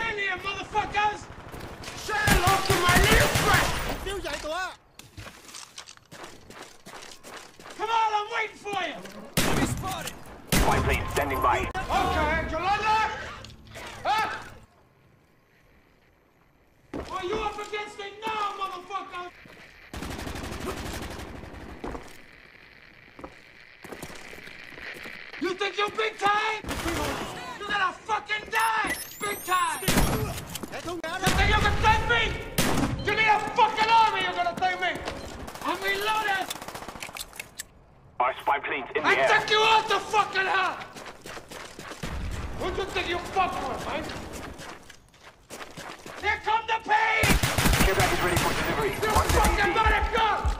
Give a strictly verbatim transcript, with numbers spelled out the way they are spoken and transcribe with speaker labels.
Speaker 1: in here, motherfuckers! Say hello to my little friend! Come on, I'm waiting for you!
Speaker 2: Enemy spotted!
Speaker 3: Spy plane standing by.
Speaker 1: Okay, Ijuana! Huh? Are you up against it now, motherfucker? You think you're big time? You're gonna fucking die! Big time! You think you can take me? You need a fucking army you're gonna take me! I'm reloaded!
Speaker 3: Our spy planes in the
Speaker 1: I
Speaker 3: air.
Speaker 1: took you out the fucking hell! Who'd you think you fucking with, man? Here come the pain!
Speaker 3: Care package ready for delivery.
Speaker 1: You
Speaker 3: One
Speaker 1: fucking
Speaker 3: easy.
Speaker 1: let it go!